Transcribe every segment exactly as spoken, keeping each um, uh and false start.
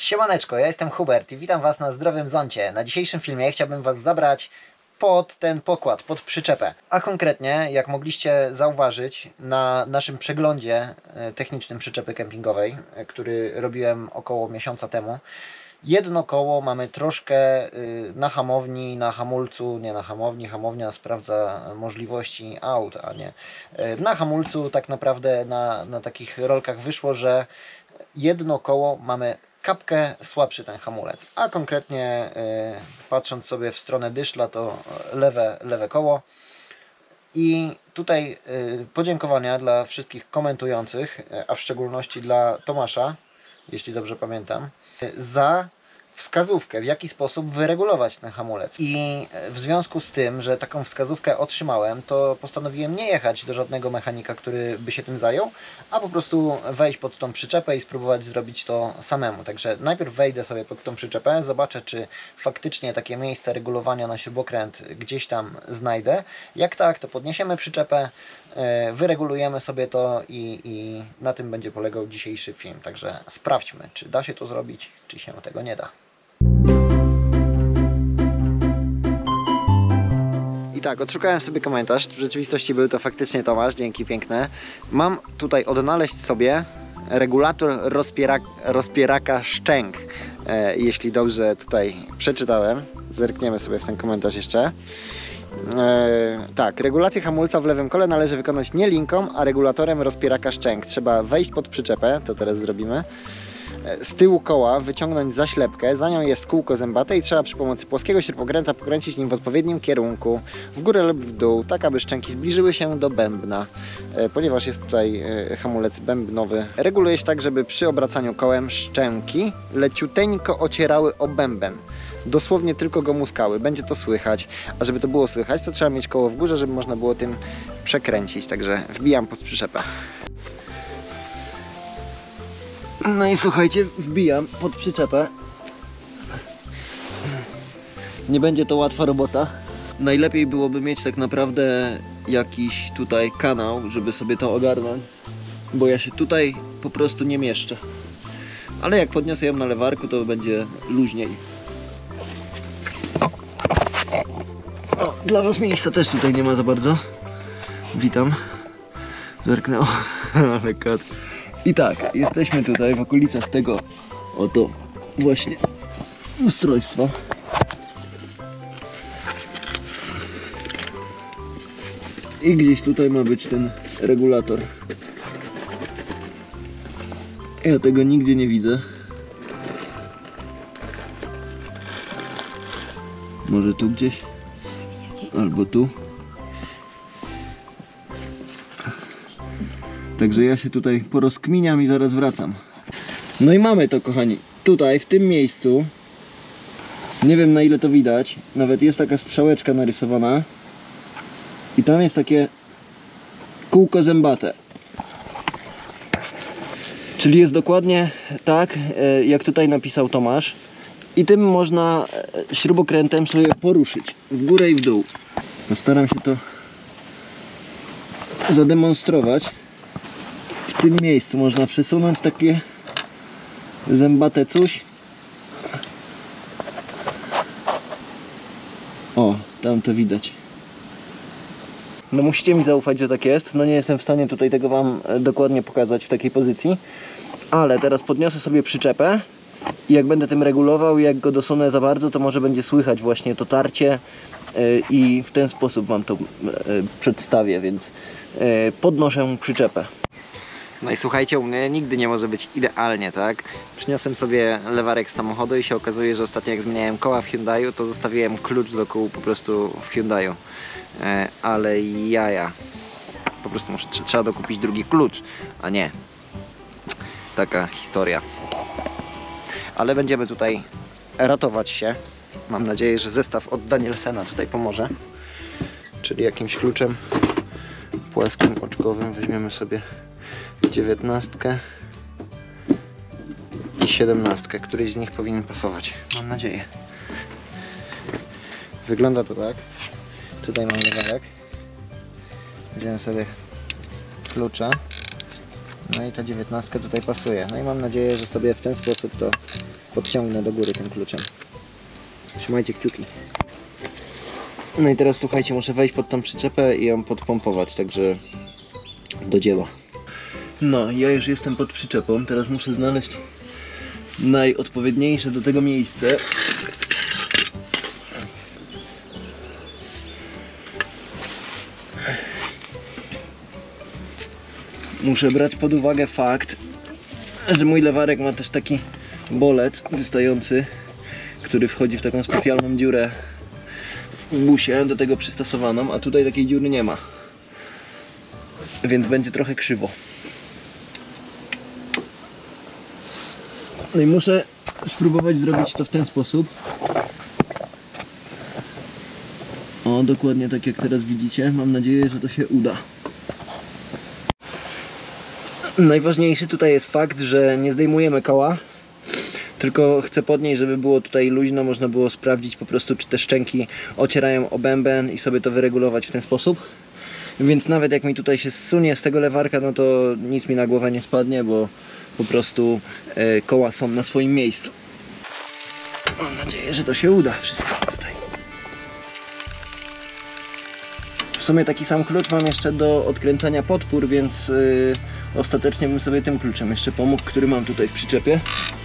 Siemaneczko, ja jestem Hubert i witam Was na Zdrowym Zoncie. Na dzisiejszym filmie chciałbym Was zabrać pod ten pokład, pod przyczepę. A konkretnie, jak mogliście zauważyć na naszym przeglądzie technicznym przyczepy kempingowej, który robiłem około miesiąca temu, jedno koło mamy troszkę na hamowni, na hamulcu, nie na hamowni, hamownia sprawdza możliwości aut, a nie. Na hamulcu tak naprawdę na, na takich rolkach wyszło, że jedno koło mamy kapkę słabszy ten hamulec, a konkretnie y, patrząc sobie w stronę dyszla, to lewe, lewe koło. I tutaj y, podziękowania dla wszystkich komentujących, a w szczególności dla Tomasza, jeśli dobrze pamiętam, za wskazówkę, w jaki sposób wyregulować ten hamulec. I w związku z tym, że taką wskazówkę otrzymałem, to postanowiłem nie jechać do żadnego mechanika, który by się tym zajął, a po prostu wejść pod tą przyczepę i spróbować zrobić to samemu. Także najpierw wejdę sobie pod tą przyczepę, zobaczę, czy faktycznie takie miejsce regulowania na śrubokręt gdzieś tam znajdę. Jak tak, to podniesiemy przyczepę, wyregulujemy sobie to i, i na tym będzie polegał dzisiejszy film. Także sprawdźmy, czy da się to zrobić, czy się tego nie da. I tak, odszukałem sobie komentarz. W rzeczywistości był to faktycznie Tomasz, dzięki piękne. Mam tutaj odnaleźć sobie regulator rozpierak rozpieraka szczęk. E, jeśli dobrze tutaj przeczytałem. Zerkniemy sobie w ten komentarz jeszcze. E, tak, regulację hamulca w lewym kole należy wykonać nie linką, a regulatorem rozpieraka szczęk. Trzeba wejść pod przyczepę, to teraz zrobimy. Z tyłu koła wyciągnąć zaślepkę, za nią jest kółko zębate i trzeba przy pomocy płaskiego śrubokręta pokręcić nim w odpowiednim kierunku, w górę lub w dół, tak aby szczęki zbliżyły się do bębna. E, ponieważ jest tutaj e, hamulec bębnowy, reguluje się tak, żeby przy obracaniu kołem szczęki leciuteńko ocierały o bęben. Dosłownie tylko go muskały, będzie to słychać, a żeby to było słychać, to trzeba mieć koło w górze, żeby można było tym przekręcić, także wbijam pod przyczepę. No i słuchajcie, wbijam pod przyczepę. Nie będzie to łatwa robota. Najlepiej byłoby mieć tak naprawdę jakiś tutaj kanał, żeby sobie to ogarnąć, bo ja się tutaj po prostu nie mieszczę. Ale jak podniosę ją na lewarku, to będzie luźniej. O, dla Was miejsca też tutaj nie ma za bardzo. Witam. Zerknę. O, ale kot. I tak, jesteśmy tutaj w okolicach tego oto właśnie ustrojstwa. I gdzieś tutaj ma być ten regulator. Ja tego nigdzie nie widzę. Może tu gdzieś? Albo tu. Także ja się tutaj porozkminiam i zaraz wracam. No i mamy to, kochani. Tutaj, w tym miejscu, nie wiem na ile to widać, nawet jest taka strzałeczka narysowana i tam jest takie kółko zębate. Czyli jest dokładnie tak, jak tutaj napisał Tomasz, i tym można śrubokrętem sobie poruszyć w górę i w dół. Postaram się to zademonstrować. W tym miejscu można przesunąć takie zębate coś. O, tam to widać. No musicie mi zaufać, że tak jest. No nie jestem w stanie tutaj tego Wam dokładnie pokazać w takiej pozycji. Ale teraz podniosę sobie przyczepę i jak będę tym regulował, jak go dosunę za bardzo, to może będzie słychać właśnie to tarcie i w ten sposób Wam to przedstawię, więc podnoszę przyczepę. No i słuchajcie, u mnie nigdy nie może być idealnie, tak? Przyniosłem sobie lewarek z samochodu i się okazuje, że ostatnio jak zmieniałem koła w Hyundaiu, to zostawiłem klucz do kół po prostu w Hyundaiu. E, ale jaja. Po prostu muszę, trzeba dokupić drugi klucz, a nie. Taka historia. Ale będziemy tutaj ratować się. Mam nadzieję, że zestaw od Danielsena tutaj pomoże. Czyli jakimś kluczem płaskim, oczkowym weźmiemy sobie dziewiętnastkę i siedemnastkę. Któryś z nich powinien pasować. Mam nadzieję. Wygląda to tak. Tutaj mam lewarek. Wziąłem sobie klucza. No i ta dziewiętnastka tutaj pasuje. No i mam nadzieję, że sobie w ten sposób to podciągnę do góry tym kluczem. Trzymajcie kciuki. No i teraz słuchajcie, muszę wejść pod tą przyczepę i ją podpompować, także do dzieła. No, ja już jestem pod przyczepą, teraz muszę znaleźć najodpowiedniejsze do tego miejsce. Muszę brać pod uwagę fakt, że mój lewarek ma też taki bolec wystający, który wchodzi w taką specjalną dziurę w busie, do tego przystosowaną, a tutaj takiej dziury nie ma. Więc będzie trochę krzywo. No i muszę spróbować zrobić to w ten sposób. O, dokładnie tak jak teraz widzicie. Mam nadzieję, że to się uda. Najważniejszy tutaj jest fakt, że nie zdejmujemy koła, tylko chcę podnieść, żeby było tutaj luźno, można było sprawdzić po prostu, czy te szczęki ocierają o bęben i sobie to wyregulować w ten sposób. Więc nawet jak mi tutaj się zsunie z tego lewarka, no to nic mi na głowę nie spadnie, bo po prostu e, koła są na swoim miejscu. Mam nadzieję, że to się uda wszystko tutaj. W sumie taki sam klucz mam jeszcze do odkręcania podpór, więc yy, ostatecznie bym sobie tym kluczem jeszcze pomógł, który mam tutaj w przyczepie.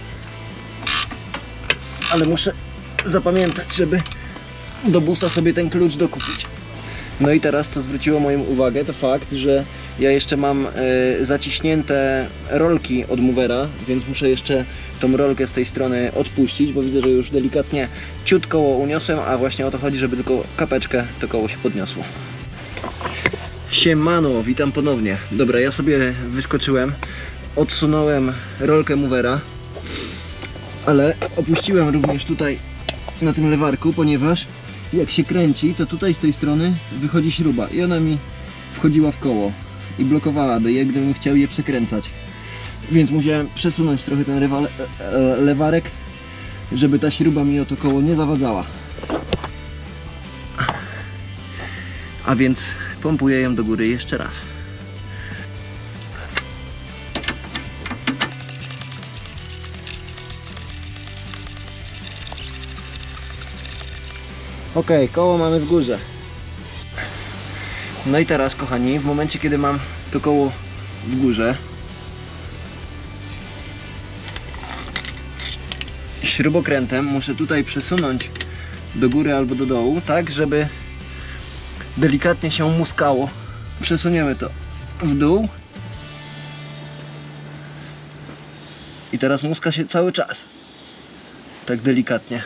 Ale muszę zapamiętać, żeby do busa sobie ten klucz dokupić. No i teraz co zwróciło moją uwagę, to fakt, że ja jeszcze mam y, zaciśnięte rolki od movera, więc muszę jeszcze tą rolkę z tej strony odpuścić, bo widzę, że już delikatnie ciut koło uniosłem, a właśnie o to chodzi, żeby tylko kapeczkę to koło się podniosło. Siemano, witam ponownie. Dobra, ja sobie wyskoczyłem, odsunąłem rolkę movera, ale opuściłem również tutaj na tym lewarku, ponieważ jak się kręci, to tutaj z tej strony wychodzi śruba i ona mi wchodziła w koło i blokowałaby je, gdybym chciał je przekręcać. Więc musiałem przesunąć trochę ten lewarek, żeby ta śruba mi o to koło nie zawadzała. A więc pompuję ją do góry jeszcze raz. Ok, koło mamy w górze. No i teraz, kochani, w momencie kiedy mam to koło w górze, śrubokrętem muszę tutaj przesunąć do góry albo do dołu, tak żeby delikatnie się muskało. Przesuniemy to w dół i teraz muska się cały czas tak delikatnie.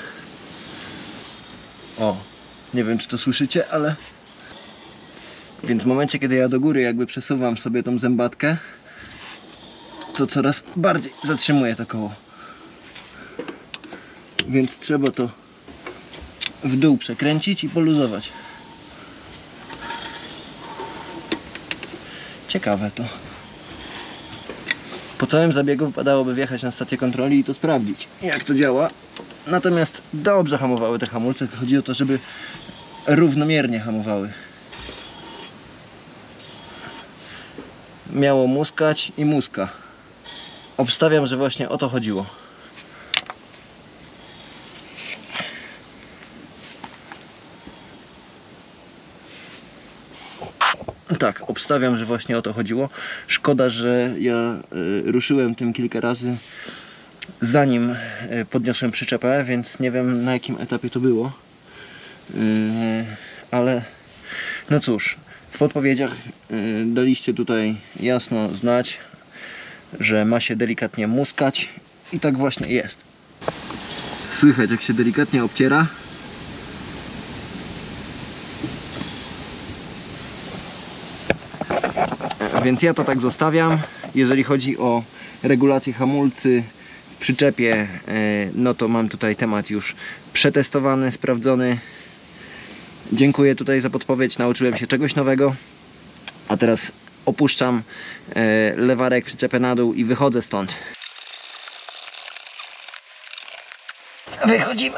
O, nie wiem czy to słyszycie, ale więc w momencie kiedy ja do góry jakby przesuwam sobie tą zębatkę, to coraz bardziej zatrzymuję to koło. Więc trzeba to w dół przekręcić i poluzować. Ciekawe to. Po całym zabiegu wypadałoby wjechać na stację kontroli i to sprawdzić, jak to działa. Natomiast dobrze hamowały te hamulce. Chodzi o to, żeby równomiernie hamowały. Miało muskać i muska. Obstawiam, że właśnie o to chodziło. Tak, obstawiam, że właśnie o to chodziło. Szkoda, że ja y, ruszyłem tym kilka razy, zanim y, podniosłem przyczepę, więc nie wiem na jakim etapie to było. Y, ale no cóż, w podpowiedziach y, daliście tutaj jasno znać, że ma się delikatnie muskać i tak właśnie jest. Słychać jak się delikatnie obciera. Więc ja to tak zostawiam. Jeżeli chodzi o regulację hamulcy w przyczepie, no to mam tutaj temat już przetestowany, sprawdzony. Dziękuję tutaj za podpowiedź, nauczyłem się czegoś nowego. A teraz opuszczam lewarek, przyczepę na dół i wychodzę stąd. Wychodzimy.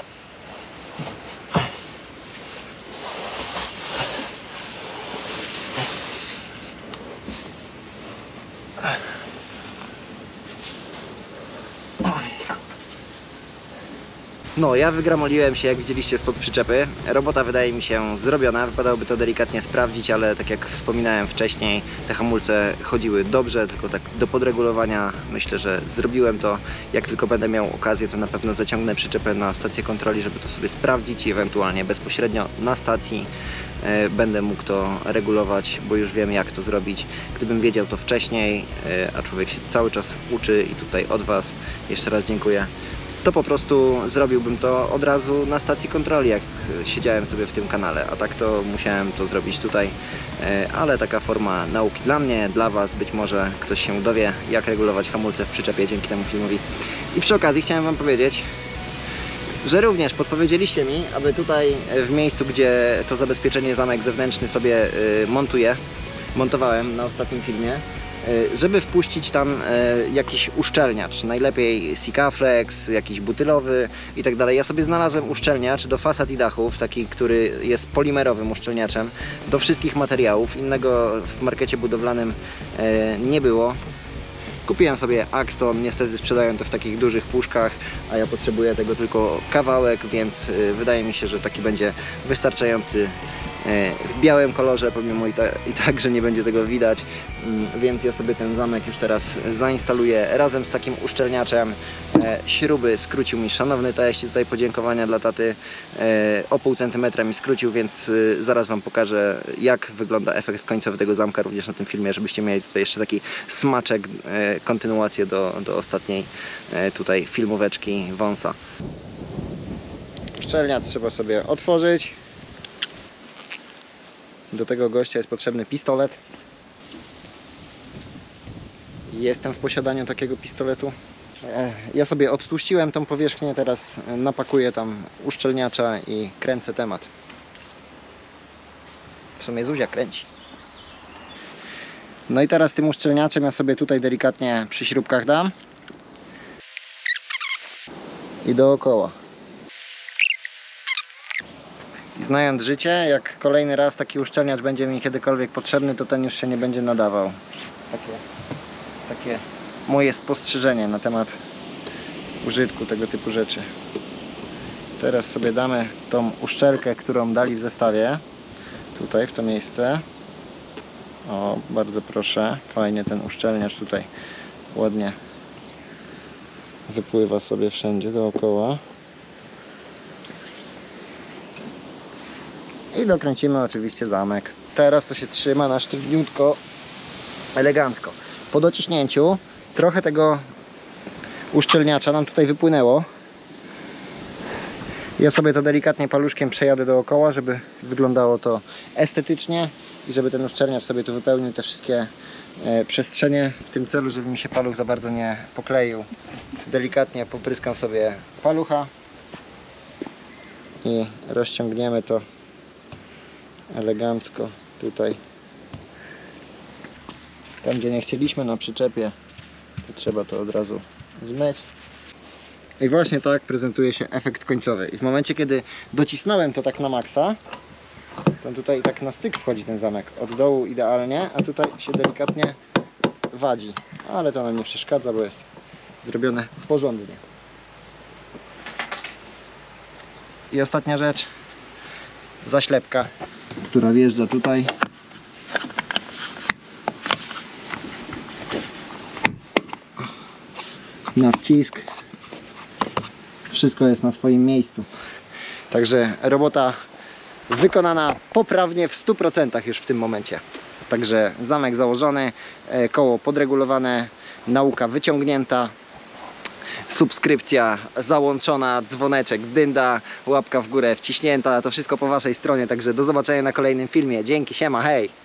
No, ja wygramoliłem się, jak widzieliście, spod przyczepy. Robota wydaje mi się zrobiona, wypadałoby to delikatnie sprawdzić, ale tak jak wspominałem wcześniej, te hamulce chodziły dobrze, tylko tak do podregulowania myślę, że zrobiłem to. Jak tylko będę miał okazję, to na pewno zaciągnę przyczepę na stację kontroli, żeby to sobie sprawdzić i ewentualnie bezpośrednio na stacji e, będę mógł to regulować, bo już wiem, jak to zrobić. Gdybym wiedział to wcześniej, e, a człowiek się cały czas uczy i tutaj od Was jeszcze raz dziękuję, to po prostu zrobiłbym to od razu na stacji kontroli, jak siedziałem sobie w tym kanale, a tak to musiałem to zrobić tutaj, ale taka forma nauki dla mnie, dla Was, być może ktoś się dowie, jak regulować hamulce w przyczepie dzięki temu filmowi. I przy okazji chciałem Wam powiedzieć, że również podpowiedzieliście mi, aby tutaj w miejscu, gdzie to zabezpieczenie zamek zewnętrzny sobie montuję, montowałem na ostatnim filmie, żeby wpuścić tam jakiś uszczelniacz, najlepiej Sikaflex, jakiś butylowy i tak dalej. Ja sobie znalazłem uszczelniacz do fasad i dachów, taki, który jest polimerowym uszczelniaczem do wszystkich materiałów. Innego w markecie budowlanym nie było. Kupiłem sobie Axton, niestety sprzedają to w takich dużych puszkach, a ja potrzebuję tego tylko kawałek, więc wydaje mi się, że taki będzie wystarczający w białym kolorze, pomimo i, ta, i tak, że nie będzie tego widać, więc ja sobie ten zamek już teraz zainstaluję razem z takim uszczelniaczem. Śruby skrócił mi szanowny teść, tutaj podziękowania dla taty, o pół centymetra mi skrócił, więc zaraz Wam pokażę, jak wygląda efekt końcowy tego zamka również na tym filmie, żebyście mieli tutaj jeszcze taki smaczek, kontynuację do, do ostatniej tutaj filmóweczki wąsa. Uszczelniacz trzeba sobie otworzyć. Do tego gościa jest potrzebny pistolet. Jestem w posiadaniu takiego pistoletu. Ja sobie odtłuściłem tą powierzchnię, teraz napakuję tam uszczelniacza i kręcę temat. W sumie Zuzia kręci. No i teraz tym uszczelniaczem ja sobie tutaj delikatnie przy śrubkach dam. I dookoła. Znając życie, jak kolejny raz taki uszczelniacz będzie mi kiedykolwiek potrzebny, to ten już się nie będzie nadawał. Takie, takie moje spostrzeżenie na temat użytku tego typu rzeczy. Teraz sobie damy tą uszczelkę, którą dali w zestawie. Tutaj, w to miejsce. O, bardzo proszę. Fajnie ten uszczelniacz tutaj ładnie wypływa sobie wszędzie dookoła. I dokręcimy oczywiście zamek. Teraz to się trzyma na sztywniutko, elegancko. Po dociśnięciu trochę tego uszczelniacza nam tutaj wypłynęło. Ja sobie to delikatnie paluszkiem przejadę dookoła, żeby wyglądało to estetycznie i żeby ten uszczelniacz sobie tu wypełnił te wszystkie e, przestrzenie w tym celu, żeby mi się paluch za bardzo nie pokleił. Delikatnie popryskam sobie palucha i rozciągniemy to elegancko tutaj. Tam, gdzie nie chcieliśmy na przyczepie, to trzeba to od razu zmyć. I właśnie tak prezentuje się efekt końcowy. I w momencie, kiedy docisnąłem to tak na maksa, to tutaj tak na styk wchodzi ten zamek. Od dołu idealnie, a tutaj się delikatnie wadzi. Ale to nam nie przeszkadza, bo jest zrobione porządnie. I ostatnia rzecz. Zaślepka, która wjeżdża tutaj. Na wcisk. Wszystko jest na swoim miejscu. Także robota wykonana poprawnie w stu procentach już w tym momencie. Także zamek założony, koło podregulowane, nauka wyciągnięta, subskrypcja załączona, dzwoneczek, dynda, łapka w górę wciśnięta. To wszystko po Waszej stronie. Także do zobaczenia na kolejnym filmie. Dzięki, siema, hej!